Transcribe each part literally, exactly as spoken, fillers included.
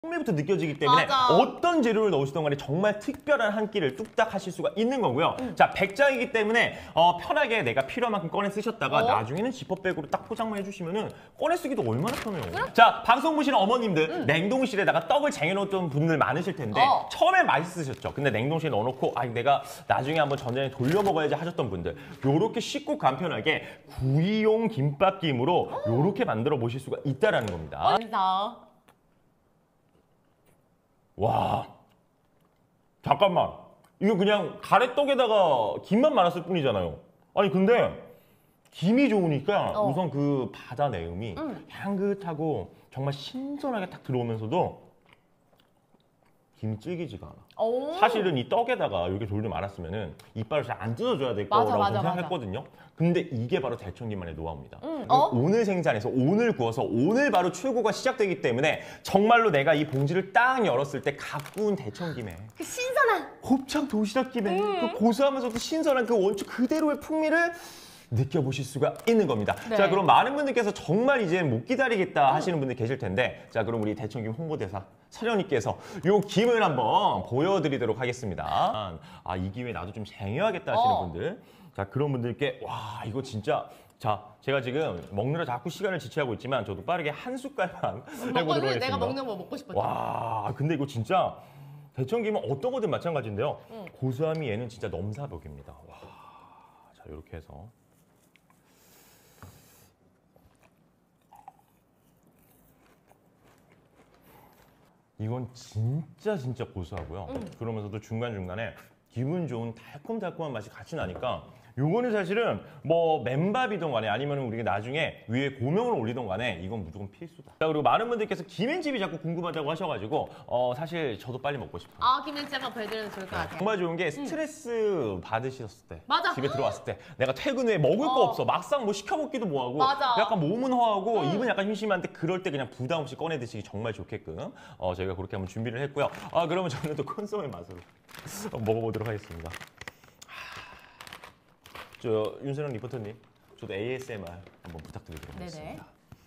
풍미부터 느껴지기 때문에 맞아. 어떤 재료를 넣으시던 간에 정말 특별한 한 끼를 뚝딱 하실 수가 있는 거고요. 음. 자, 백 장이기 때문에 어, 편하게 내가 필요한 만큼 꺼내 쓰셨다가 어? 나중에는 지퍼백으로 딱 포장만 해주시면은 꺼내 쓰기도 얼마나 편해요. 그래? 자, 방송 보시는 어머님들 음. 냉동실에다가 떡을 쟁여놓던 분들 많으실 텐데 어. 처음에 맛있으셨죠. 근데 냉동실에 넣어놓고 아 내가 나중에 한번 전자레인지 돌려 먹어야지 하셨던 분들 요렇게 쉽고 간편하게 구이용 김밥김으로 요렇게 만들어 보실 수가 있다라는 겁니다. 완성. 와, 잠깐만. 이거 그냥 가래떡에다가 김만 말았을 뿐이잖아요. 아니 근데 김이 좋으니까 어. 우선 그 바다 내음이 음. 향긋하고 정말 신선하게 딱 들어오면서도 김이 질기지가 않아. 오. 사실은 이 떡에다가 이렇게 돌려 말았으면은 이빨을 잘 안 뜯어줘야 될 맞아, 거라고 맞아, 생각했거든요. 맞아. 근데 이게 바로 대청김만의 노하우입니다. 음. 어? 오늘 생산해서 오늘 구워서 오늘 바로 출고가 시작되기 때문에 정말로 내가 이 봉지를 딱 열었을 때 갓 구운 대청김에 그 신선한 곱창 도시락김에 음. 그 고소하면서도 신선한 그 원초 그대로의 풍미를 느껴보실 수가 있는 겁니다. 네. 자, 그럼 많은 분들께서 정말 이제 못 기다리겠다 하시는 분들 계실 텐데 자, 그럼 우리 대청김 홍보대사 서련이께서 요 김을 한번 보여드리도록 하겠습니다. 아, 이 기회에 나도 좀 쟁여야겠다 하시는 어. 분들 자, 그런 분들께 와, 이거 진짜 자, 제가 지금 먹느라 자꾸 시간을 지체하고 있지만 저도 빠르게 한 숟갈만 해보도록 하겠습니다. 내가 먹는 거 먹고 싶었죠. 와, 근데 이거 진짜 대청김은 어떤 거든 마찬가지인데요. 응. 고소함이 얘는 진짜 넘사벽입니다. 와, 자, 이렇게 해서 이건 진짜 진짜 고소하고요. 음. 그러면서도 중간중간에 기분 좋은 달콤달콤한 맛이 같이 나니까 요거는 사실은 뭐 맨밥이든 간에 아니면 우리가 나중에 위에 고명을 올리던 간에 이건 무조건 필수다. 자, 그리고 많은 분들께서 김앤집이 자꾸 궁금하다고 하셔가지고 어 사실 저도 빨리 먹고 싶어요. 아, 김앤집 한번 보여드리면 좋을 것 같아요. 정말 좋은 게 스트레스 받으셨을 때 맞아. 집에 들어왔을 때 내가 퇴근 후에 먹을 거 어. 없어 막상 뭐 시켜 먹기도 뭐하고 맞아. 약간 몸은 허하고 음. 입은 약간 심심한데 그럴 때 그냥 부담 없이 꺼내 드시기 정말 좋게끔 어, 저희가 그렇게 한번 준비를 했고요. 아, 그러면 저는 또 콘소메 맛으로 먹어보도록 하겠습니다. 저 윤세령 리포터님, 저도 에이에스엠알 한번 부탁드리도록 네네. 하겠습니다.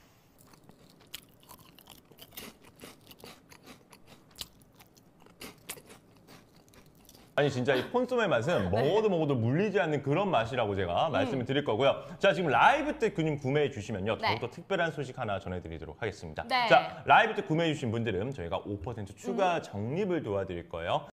아니 진짜 이 콘소메 맛은 먹어도 먹어도 물리지 않는 그런 맛이라고 제가 말씀을 드릴 거고요. 자, 지금 라이브 때 그림 구매해 주시면요. 네. 더욱더 특별한 소식 하나 전해드리도록 하겠습니다. 네. 자, 라이브 때 구매해 주신 분들은 저희가 오 퍼센트 추가 적립을 도와드릴 거예요.